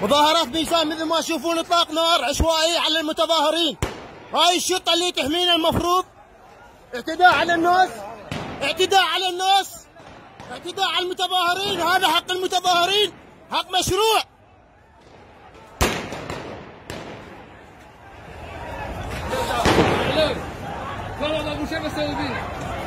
مظاهرات بيسان مثل ما تشوفون اطلاق نار عشوائي على المتظاهرين. هاي الشرطة اللي تحمينا المفروض. اعتداء على الناس، اعتداء على الناس، اعتداء على المتظاهرين. هذا حق المتظاهرين، حق مشروع. والله ابو شيء بسوي بيه.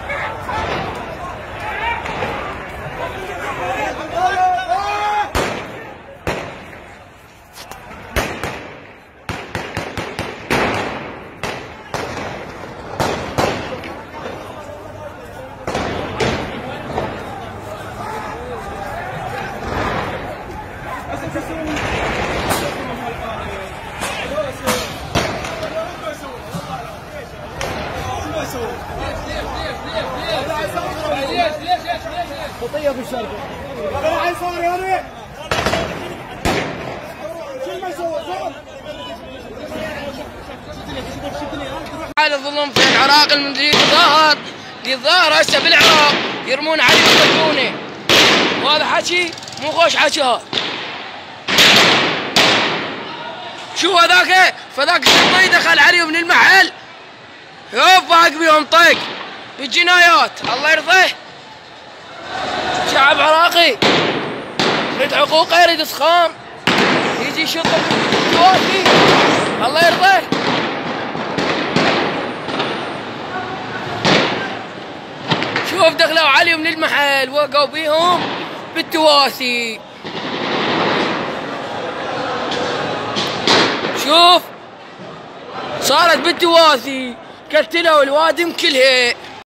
خطيه في الشرق. على الظلم في العراق المدري يتظاهر هسه بالعراق يرمون عليه ويقتلونه. وهذا حكي مو خوش حكي هذا. شو هذاك؟ فذاك الشرطي دخل عليه من المحل يوف باق بيهم طق بالجنايات. الله يرضيه. شعب عراقي يريد حقوقه، يريد اسخان، يجي شرطه توافي. الله يرضيه. شوف دخلوا علي من المحل وقعوا بيهم بالتواسي. شوف صارت بالتواسي، قتلوا الوادم كلها.